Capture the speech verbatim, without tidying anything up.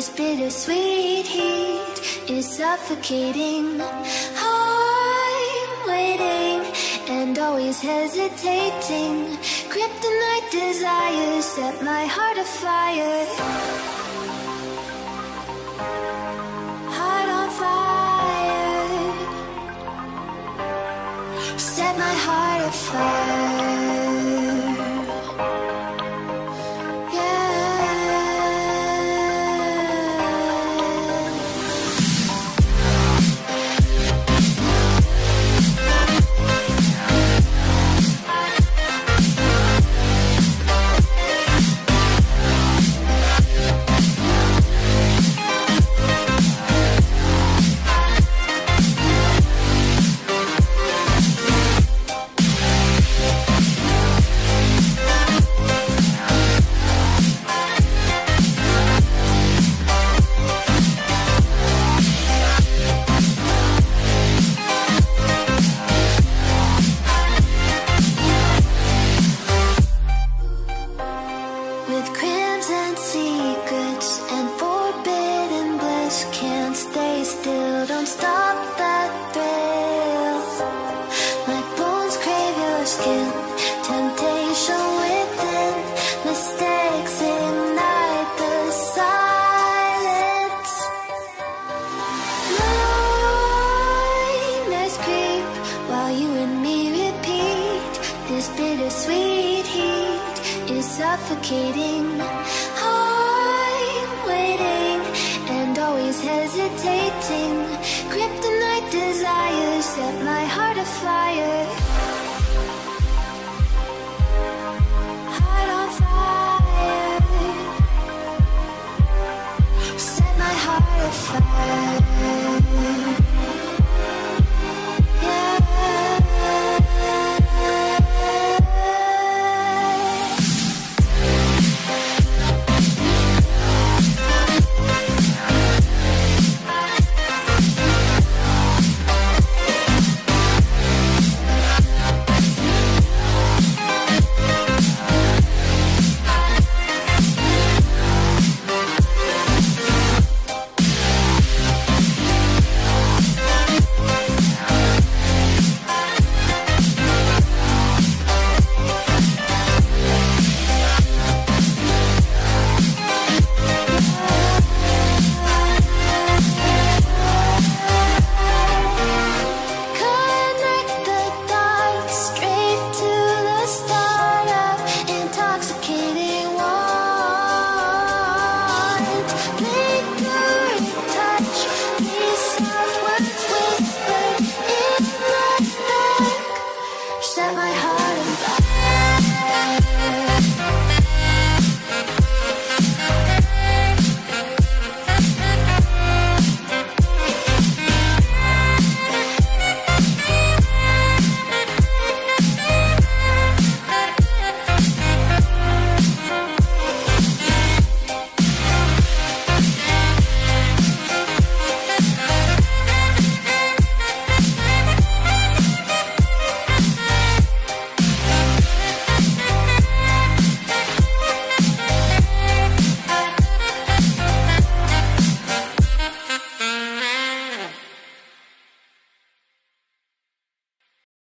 This bittersweet heat is suffocating. I'm waiting and always hesitating. Kryptonite desires set my heart afire. Heart on fire. Set my heart afire. With crimson secrets and forbidden bliss, can't stay still, don't stop that thrill. My bones crave your skin, temptation within, mistakes ignite the silence. Nightmares creep while you and me repeat. This bittersweet heat is suffocating. I'm waiting and always hesitating. Kryptonite desire